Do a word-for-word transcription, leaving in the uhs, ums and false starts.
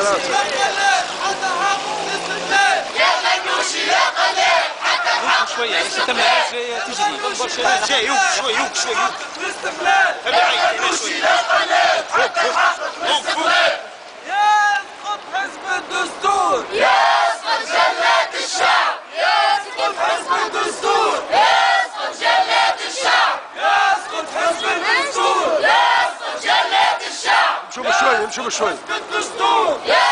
يا غنوشي يا قليل حتى الحق شويه يعني ستة ملايين جايه تجري جاي يوك شوي يوك شوي يوك الاستقلال يا غنوشي يا قليل حتى الحق الاستقلال يسقط حزب الدستور يسقط جلاد الشعب يسقط حزب الدستور يسقط جلاد الشعب يسقط حزب الدستور يسقط جلاد الشعب شوف شوي شوف شوي الدستور